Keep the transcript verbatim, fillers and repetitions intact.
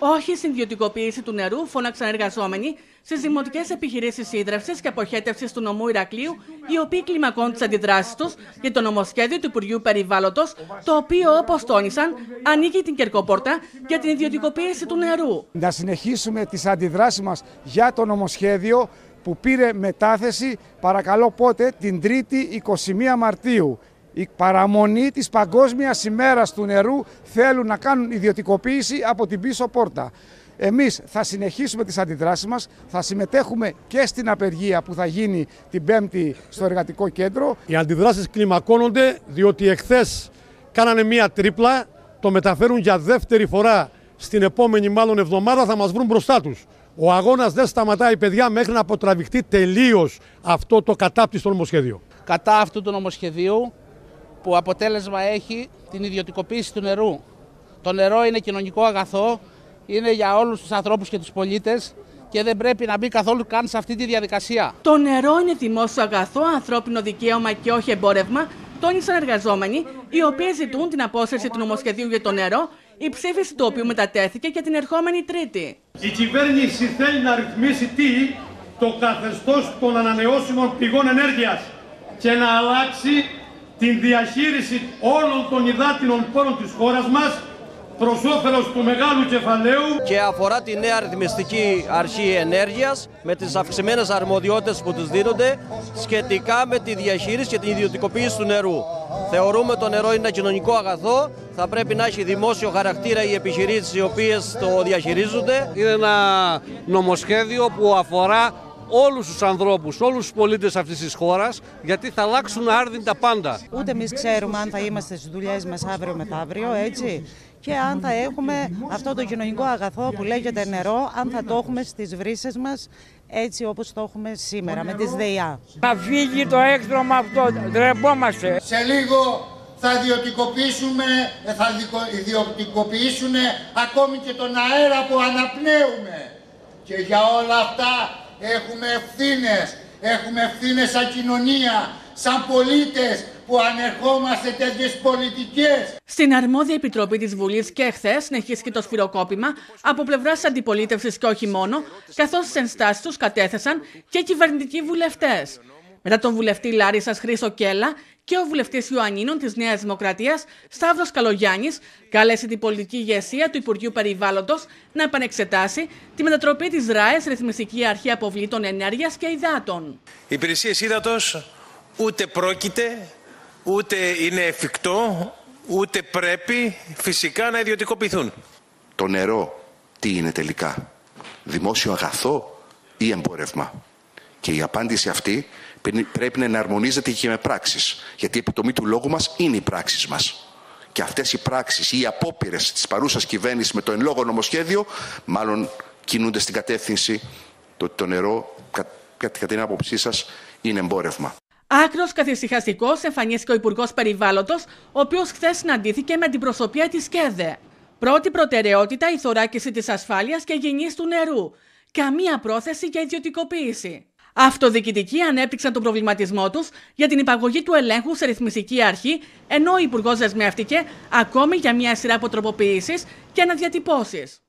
Όχι στην ιδιωτικοποίηση του νερού, φώναξαν εργαζόμενοι στις δημοτικές επιχειρήσεις ίδρευσης και αποχέτευσης του νομού Ηρακλείου, οι οποίοι κλιμακώνουν τις αντιδράσεις τους για το νομοσχέδιο του Υπουργείου Περιβάλλοντος, το οποίο, όπως τόνισαν, ανοίγει την κερκόπορτα για την ιδιωτικοποίηση του νερού. Να συνεχίσουμε τις αντιδράσεις μας για το νομοσχέδιο που πήρε μετάθεση, παρακαλώ πότε, την Τρίτη εικοστή πρώτη Μαρτίου. Η παραμονή της Παγκόσμιας ημέρας του νερού θέλουν να κάνουν ιδιωτικοποίηση από την πίσω πόρτα. Εμείς θα συνεχίσουμε τις αντιδράσεις μας, θα συμμετέχουμε και στην απεργία που θα γίνει την Πέμπτη στο Εργατικό Κέντρο. Οι αντιδράσεις κλιμακώνονται διότι εχθές κάνανε μία τρίπλα, το μεταφέρουν για δεύτερη φορά στην επόμενη μάλλον εβδομάδα, θα μας βρουν μπροστά τους. Ο αγώνας δεν σταματάει, παιδιά, μέχρι να αποτραβηχτεί τελείως αυτό το κατάπτυστο νομοσχέδιο. Κατά αυτού του νομοσχεδίου, που αποτέλεσμα έχει την ιδιωτικοποίηση του νερού. Το νερό είναι κοινωνικό αγαθό, είναι για όλους τους ανθρώπους και τους πολίτες και δεν πρέπει να μπει καθόλου καν σε αυτή τη διαδικασία. Το νερό είναι δημόσιο αγαθό, ανθρώπινο δικαίωμα και όχι εμπόρευμα, τόνισαν εργαζόμενοι, οι οποίοι ζητούν την απόσυρση του νομοσχεδίου για το νερό, η ψήφιση του οποίου μετατέθηκε και την ερχόμενη Τρίτη. Η κυβέρνηση θέλει να ρυθμίσει τι, το καθεστώς των ανανεώσιμων πηγών ενέργειας και να αλλάξει την διαχείριση όλων των υδάτινων πόρων της χώρας μας προς όφελος του μεγάλου κεφαλαίου. Και αφορά τη νέα ρυθμιστική αρχή ενέργειας με τις αυξημένες αρμοδιότητες που τους δίνονται σχετικά με τη διαχείριση και την ιδιωτικοποίηση του νερού. Θεωρούμε το νερό είναι ένα κοινωνικό αγαθό, θα πρέπει να έχει δημόσιο χαρακτήρα οι επιχειρήσεις οι οποίες το διαχειρίζονται. Είναι ένα νομοσχέδιο που αφορά όλους τους ανθρώπους, όλους τους πολίτες αυτής της χώρας, γιατί θα αλλάξουν άρδιν τα πάντα. Ούτε εμείς ξέρουμε αν θα είμαστε στις δουλειές μας αύριο μεθαύριο, έτσι, και αν θα έχουμε αυτό το κοινωνικό αγαθό που λέγεται νερό, αν θα το έχουμε στις βρύσες μας, έτσι όπως το έχουμε σήμερα με τις ΔΕΙΑ. Να φύγει το έκτρωμα αυτό, ντρεπόμαστε. Σε λίγο θα ιδιωτικοποιήσουμε, θα ιδιωτικοποιήσουν ακόμη και τον αέρα που αναπνέουμε. Και για όλα αυτά έχουμε ευθύνες, έχουμε ευθύνες σαν κοινωνία, σαν πολίτες που ανερχόμαστε τέτοιες πολιτικές. Στην αρμόδια επιτροπή της Βουλής και εχθές συνεχίστηκε το σφυροκόπημα από πλευράς της αντιπολίτευσης και όχι μόνο, καθώς τις ενστάσεις τους κατέθεσαν και κυβερνητικοί βουλευτές. Μετά τον βουλευτή Λάρισσας Χρήστο Κέλλα και ο βουλευτής Ιωαννίνων της Νέας Δημοκρατίας, Σταύρος Καλογιάννης, κάλεσε την πολιτική ηγεσία του Υπουργείου Περιβάλλοντος να επανεξετάσει τη μετατροπή της ΡΑΕ σε ρυθμιστική αρχή αποβλήτων ενέργειας και υδάτων. Οι υπηρεσίες ύδατος ούτε πρόκειται, ούτε είναι εφικτό, ούτε πρέπει φυσικά να ιδιωτικοποιηθούν. Το νερό τι είναι τελικά, δημόσιο αγαθό ή εμπόρευμα? Και η απάντηση αυτή πρέπει να εναρμονίζεται και με πράξεις. Γιατί η επιτομή του λόγου μας είναι οι πράξεις μας. Και αυτές οι πράξεις ή οι απόπειρες της παρούσας κυβέρνησης με το εν λόγω νομοσχέδιο, μάλλον κινούνται στην κατεύθυνση το ότι το νερό, κατά την άποψή σας, είναι εμπόρευμα. Άκρος καθησυχαστικός εμφανίστηκε ο Υπουργός Περιβάλλοντος, ο οποίος χθες συναντήθηκε με την προσωπία της ΚΕΔΕ. Πρώτη προτεραιότητα η θωράκιση της ασφάλειας και υγιεινής του νερού. Καμία πρόθεση για ιδιωτικοποίηση. Αυτοδιοικητικοί ανέπτυξαν τον προβληματισμό τους για την υπαγωγή του ελέγχου σε ρυθμιστική αρχή, ενώ ο Υπουργός δεσμεύτηκε ακόμη για μια σειρά από τροποποιήσεις και αναδιατυπώσεις.